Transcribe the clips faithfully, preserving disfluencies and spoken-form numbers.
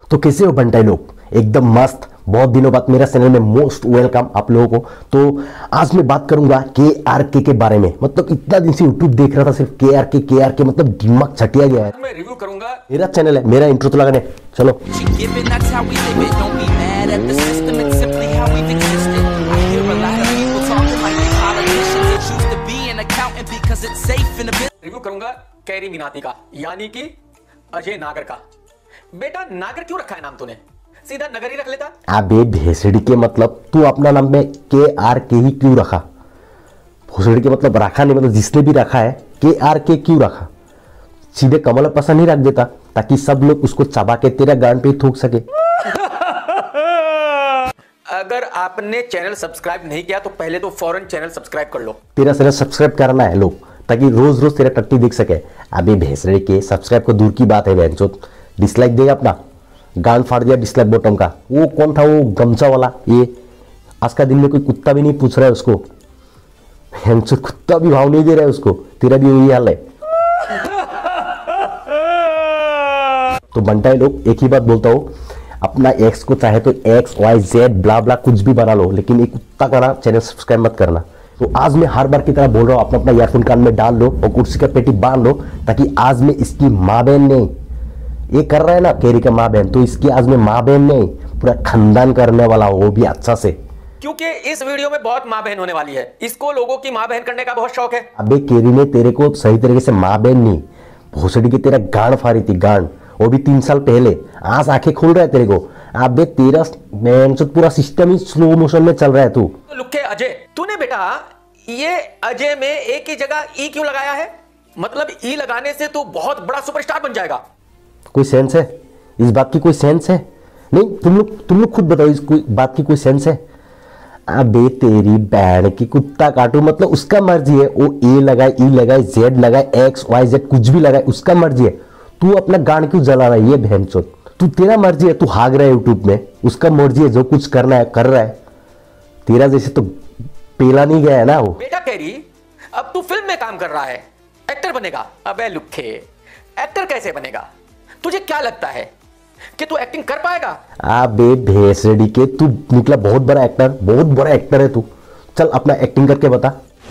तो कैसे हो बंटाई लोग, एकदम मस्त। बहुत दिनों बाद मेरा चैनल में मोस्ट वेलकम आप लोगों को। तो आज मैं बात करूंगा के आर के के बारे में। मतलब इतना दिन से यूट्यूब देख रहा था सिर्फ के आर के के आर के, मतलब दिमाग छटिया गया है। मैं रिव्यू करूंगा, मेरा चैनल है, मेरा इंट्रो तो लगाने चलो। रिव्यू करूंगा कैरी मिनाती का, यानी कि अजय नागर का। बेटा नागर क्यों रखा है नाम तूने, सीधा नगर ही रख लेता। अबे भेसड़ी के मतलब तू अपना नाम में के आर के ही क्यों रखा? भोसड़ी के मतलब रखा नहीं, मतलब जिसने भी रखा है के आर के क्यों रखा? सीधे कमल पसंद नहीं रख देता ताकि सब लोग उसको चबा के तेरा गांड पे ही थूक सके। अगर आपने चैनल सब्सक्राइब नहीं किया तो पहले तो फौरन चैनल सब्सक्राइब कर लो। तेरा चैनल सब्सक्राइब करना है लोग, ताकि रोज रोज तेरा टट्टी देख सके। अबे भेसड़ी के सब्सक्राइब को दूर की बात है बहनचोद, डिसलाइक देगा अपना, गांड फाड़ दिया डिसलाइक बटन का। वो कौन था वो गमछा वाला? ये आज का दिन में कोई कुत्ता भी नहीं पूछ रहा है उसको, बहनचोद कुत्ता भी भाव नहीं दे रहा है उसको। तेरा भी वही हाल है। तो बंटाई लोग एक ही बात बोलता हूँ, अपना एक्स को चाहे तो X Y Z blah blah कुछ भी बना लो, लेकिन एक कुत्ता का ना चैनल सब्सक्राइब मत करना। तो आज मैं हर बार की तरह बोल रहा हूँ, अपना अपना ईयरफोन कान में डाल लो और कुर्सी का पेटी बांध लो, ताकि आज में इसकी माँ बहन नहीं, ये कर रहा है ना कैरी का माँ बहन, तो इसकी आज में माँ बहन नहीं पूरा खानदान करने वाला हो, वो भी अच्छा से। क्योंकि इस वीडियो में बहुत माँ बहन होने वाली है, इसको लोगों की माँ बहन करने का बहुत शौक है। अबे कैरी ने तेरे को सही तरीके से माँ बहन नहीं, भोसड़ी की तेरा गांड फाड़ी थी, गांड, वो भी तीन साल पहले। आज आंखें खोल रहा है तेरे को। अबे तेरा पूरा सिस्टम ही स्लो मोशन में चल रहा है। तू तो लुक्के अजय, तूने बेटा ये अजय में एक ही जगह ई क्यों लगाया है? मतलब ई लगाने से तू बहुत बड़ा सुपरस्टार बन जाएगा। कोई सेंस है इस बात की? कोई सेंस है? नहीं, तुम लोग तुम लोग खुद बताओ, इस कोई बात की कोई सेंस है? अबे तेरी बैंड की कुत्ता काटू, मतलब उसका मर्जी है, वो ए लगाए, ई लगाए, जेड लगाए, एक्स वाई जेड कुछ भी लगाए, उसका मर्जी है। तू अपना गांड क्यों जला रहा है? ये बहनचोद, तू तेरा मर्जी है, तू भाग रहा है यूट्यूब में, उसका मर्जी है, जो कुछ करना है कर रहा है। तेरा जैसे तो पेला नहीं गया है ना वो। बेटा कैरी, अब तू फिल्म में काम कर रहा है, एक्टर बनेगा। अबे लुक्खे, एक्टर कैसे बनेगा? तुझे क्या लगता है कि तू एक्टिंग कर पाएगा? अबे भेसड़ी के, तू निकला बहुत बड़ा एक्टर, बहुत बड़ा एक्टर है तू। चल अपना एक्टिंग करके बता।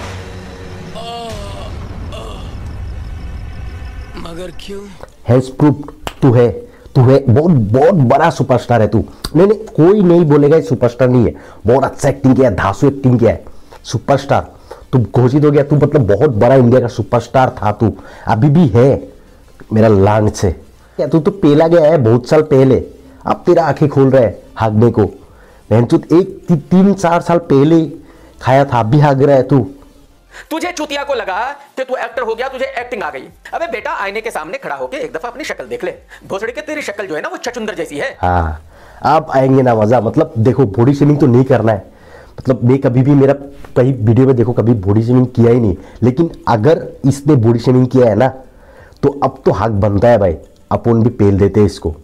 मगर क्यों? हैज प्रूव्ड तू है, तू है बहुत बहुत बड़ा सुपरस्टार है तू। नहीं नहीं, कोई नहीं बोलेगा सुपरस्टार नहीं है, बहुत अच्छा एक्टिंग किया है, धांसू एक्टिंग किया है। सुपरस्टार तू घोषित हो गया, तू मतलब बहुत बड़ा इंडिया का सुपरस्टार था तू, अभी भी है मेरा लांग से। क्या तू तो पेला गया है बहुत साल पहले, अब तेरा आंखें खोल रहा है हागने को। बहनचोद एक ती, तीन चार साल पहले खाया था, अभी हाग रहा है तू। तुझे चुतिया को लगा कि तू एक्टर हो गया, तुझे एक्टिंग आ गई। अबे बेटा आईने के सामने खड़ा होके एक दफा अपनी शक्ल देख ले। भोसड़ी के तेरी शक्ल जो है ना वो छचुंदर जैसी है। हाँ अब आएंगे ना मजा। मतलब देखो, बॉडी शेमिंग तो नहीं करना है, मतलब मैं कभी भी, मेरा कहीं वीडियो में देखो कभी बॉडी शेमिंग किया ही नहीं, लेकिन अगर इसने बॉडी शेमिंग किया है ना तो अब तो हक बनता है भाई, अपन भी पेल देते हैं इसको।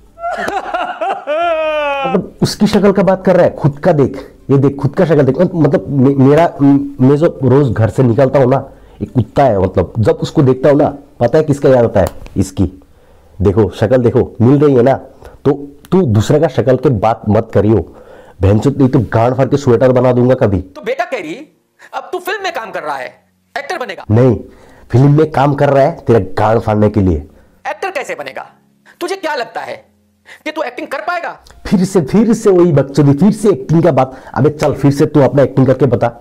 मतलब उसकी शक्ल का बात कर रहा है, खुद का देख, ये देख खुद का शक्ल देख। मतलब मे, मेरा मैं जो रोज घर से निकलता हूँ ना, एक कुत्ता है, मतलब जब उसको देखता हूँ ना, पता है किसका याद आता है? इसकी। देखो शक्ल देखो, मिल रही है ना। तो तू दूसरे का शक्ल के बात मत करियो बहनचोद, नहीं तो गांड फाड़ के स्वेटर बना दूंगा कभी। तो बेटा कैरी, अब तू फिल्म में काम कर रहा है, एक्टर बनेगा। नहीं, फिल्म में काम कर रहा है तेरा गांड फाड़ने के लिए। एक्टर कैसे बनेगा? तुझे क्या लगता है कि तू एक्टिंग कर पाएगा? फिर से फिर से वही बकचोदी, फिर से एक्टिंग का बात। अबे चल फिर से तू अपना एक्टिंग करके बता।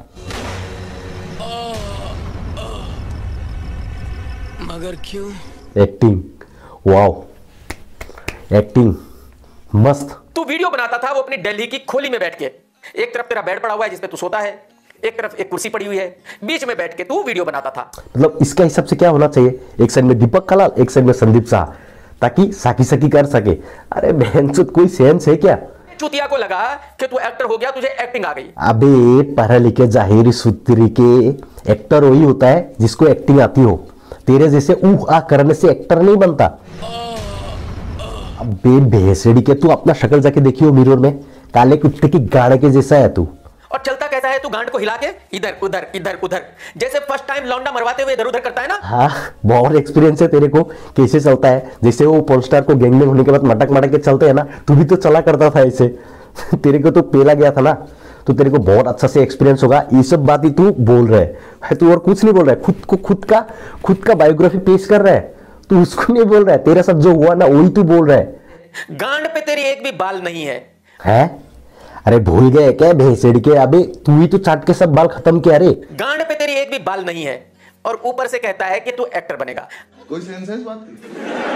मगर क्यों? एक्टिंग, वाओ, एक्टिंग मस्त। तू वीडियो बनाता था वो अपनी दिल्ली की खोली में बैठ के, एक तरफ तेरा बेड पड़ा हुआ है जिसपे तू सोता है, एक तरफ एक कुर्सी पड़ी हुई है, बीच में बैठ के तू वीडियो बनाता था। मतलब इसका हिसाब से क्या होना चाहिए? एक साइड में दीपक कलाल, एक साइड में संदीप शाह, ताकि साकी साकी कर सके। अरे बहनचोद कोई सेंस है क्या? चुतिया को लगा कि तू एक्टर हो गया, तुझे एक्टिंग आ गई। अबे पढ़े लिखे जाहिर सूत्री के एक्टर वही होता है जिसको एक्टिंग आती हो। तेरे जैसे ऊह आ करने से एक्टर नहीं बनता। अबे भैंसड़ी के, तू अपना शक्ल जाके देखियो मिरर में, काले कुत्ते की गाड़ के जैसा है तू। और चलता कैसे कैसा है तू गांड को हिला के इधर उधर इधर उधर, जैसे फर्स्ट टाइम लौंडा मरवाते हुए इधर उधर करता है ना। हाँ, बहुत एक्सपीरियंस है तेरे को कैसे चलता है। जैसे वो पोलस्टार को गैंग में होने के बाद मटक मटक के चलते हैं ना, तू भी तो चला करता था ऐसे। तेरे को तो पेला गया था ना, तो तेरे को बहुत अच्छा से एक्सपीरियंस होगा। ये सब बात ही तू बोल रहा है, तू और कुछ नहीं बोल रहा है। खुद को खुद का खुद का बायोग्राफी पेश कर रहा है, तू उसको नहीं बोल रहा है। तेरे साथ जो हुआ ना वही तू बोल रहा है। गांड पे तेरी एक भी बाल नहीं है। है? अरे भूल गए क्या भैंसेड़ के? अबे तू ही तो चाट के सब बाल खत्म किया रे। गांड पे तेरी एक भी बाल नहीं है और ऊपर से कहता है कि तू एक्टर बनेगा। कोई सेंस है इस बात की?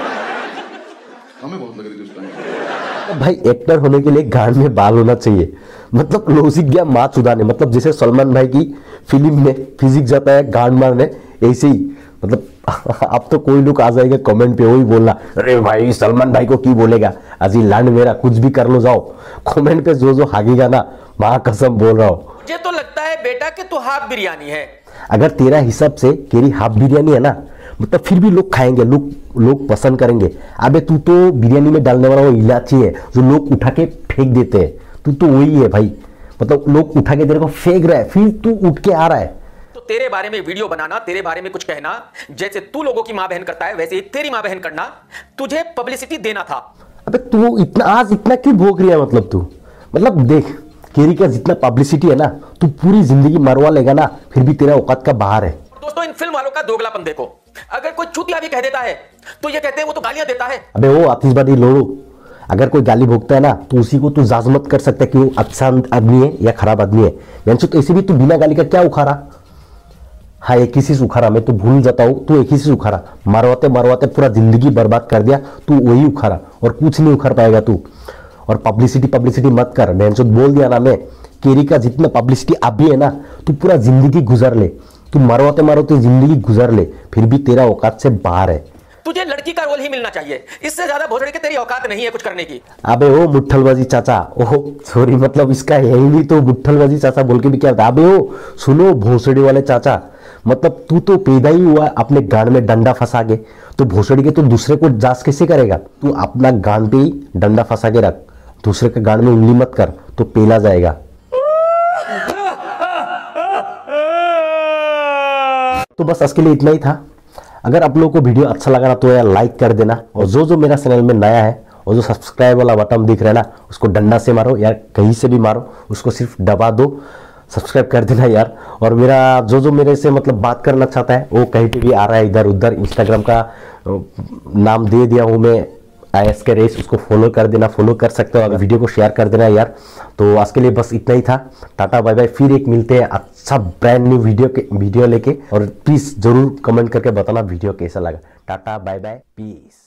हमें बहुत लग रही थी उस टाइम। तो भाई एक्टर होने के लिए गांड में बाल होना चाहिए, मतलब लॉजिक गया माँ चुदाने। मतलब जैसे सलमान भाई की फिल्म में फिजिक जाता है गांड मारने, ऐसे ही मतलब अब तो कोई लोग आ जाएगा कमेंट पे वही बोलना, अरे भाई सलमान भाई को क्यों बोलेगा, अजी लांड मेरा कुछ भी कर लो जाओ। कमेंट पे जो जो हागेगा ना, माँ कसम बोल रहा हूँ। मुझे तो लगता है बेटा कि तू हाफ बिरयानी है। अगर तेरा हिसाब से तेरी हाफ बिरयानी है ना, मतलब फिर भी लोग खाएंगे, लोग लोग पसंद करेंगे। अबे तू तो बिरयानी में डालने वाला वो इलायची है जो लोग उठा के फेंक देते हैं, तू तो वही है भाई। मतलब लोग उठा के तेरे को फेंक रहा है, फिर तू उठ के आ रहा है। तो तेरे बारे में वीडियो बनाना, तेरे बारे में कुछ कहना, जैसे तू लोगों की मां बहन करता है वैसे ही तेरी मां बहन करना, तुझे पब्लिसिटी देना था। अबे तू इतना आज इतना क्यों भोग रही है? मतलब तू मतलब देख, केरी का जितना पब्लिसिटी है ना, तू पूरी जिंदगी मरवा लेगा ना, फिर भी तेरा औकात का बाहर है। दोस्तों इन फिल्म वालों का दोगलापन देखो। अगर कोई चूतिया भी कह देता है तो ये कहते हैं वो तो गालियां देता है। अबे वो आतिशबाजी लोड़ो, अगर कोई गाली भोगता है ना तो उसी को तू जाज मत कर सकता कि वो अच्छा आदमी है या खराब आदमी है। मैंने तो ऐसे भी तू बिना गाली का क्या उखाड़ा? हाँ एक ही चीज उखाड़ा, मैं तो भूल जाता हूँ। तू एक ही चीज उखाड़ा, मरवाते मरवाते पूरा जिंदगी बर्बाद कर दिया, तू वही उखाड़ा और कुछ नहीं उखाड़ पाएगा तू। और पब्लिसिटी पब्लिसिटी मत कर, मैंने तो बोल दिया ना मैं, केरी का जितना पब्लिसिटी अभी है ना, तू पूरा जिंदगी गुजर ले, तू मरवाते मरवाते जिंदगी गुजर ले, फिर भी तेरा औकात से बाहर है। तुझे लड़की का रोल ही मिलना चाहिए, इससे ज्यादा भोसड़ी के तेरी औकात नहीं है कुछ करने की। अबे ओ मुट्ठलबाजी चाचा, ओह सॉरी, मतलब इसका है ही नहीं तो मुट्ठलबाजी चाचा बोल के भी क्या होता। अबे ओ सुनो भोसड़ी वाले चाचा, मतलब तू तो पैदा ही हुआ अपने गांड में डंडा फंसा के, तो भोसड़ी के तो दूसरे को जांच कैसे करेगा? तू अपना गांड पे ही डंडा फंसा के रख, दूसरे के गांड में उंगली मत कर, तो पेला जाएगा। तो बस आज के लिए इतना ही था। अगर आप लोगों को वीडियो अच्छा लगा ना तो यार लाइक कर देना, और जो जो मेरा चैनल में नया है और जो सब्सक्राइब वाला बटन दिख रहा है ना, उसको डंडा से मारो या कहीं से भी मारो, उसको सिर्फ दबा दो, सब्सक्राइब कर देना यार। और मेरा जो जो मेरे से मतलब बात करना चाहता है वो कहीं पे भी आ रहा है, इधर उधर इंस्टाग्राम का नाम दे दिया हूँ मैं, आई एस के रेस, उसको फॉलो कर देना, फॉलो कर सकते हो। अगर वीडियो को शेयर कर देना यार। तो आज के लिए बस इतना ही था, टाटा बाय बाय। फिर एक मिलते हैं अच्छा ब्रांड न्यू वीडियो के वीडियो लेके, और प्लीज जरूर कमेंट करके बताना वीडियो कैसा लगा। Tata bye bye, piece.